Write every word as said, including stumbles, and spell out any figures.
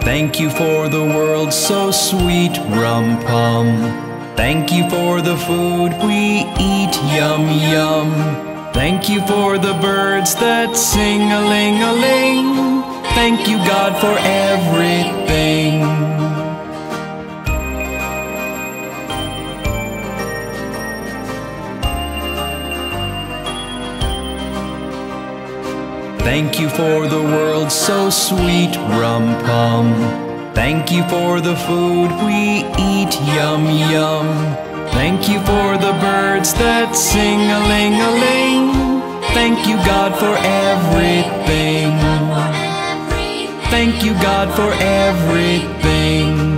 Thank you for the world so sweet, Rumm Pumm. Thank you for the food we eat, Yumm Yumm. Thank you for the birds that sing-a-ling-a-ling. Thank you, God, for everything. Thank you for the world so sweet, Rumm Pumm. Thank you for the food we eat, Yumm Yumm. Thank you for the birds that sing-a-ling-a-ling. Thank you, God, for everything. Thank you, God, for everything.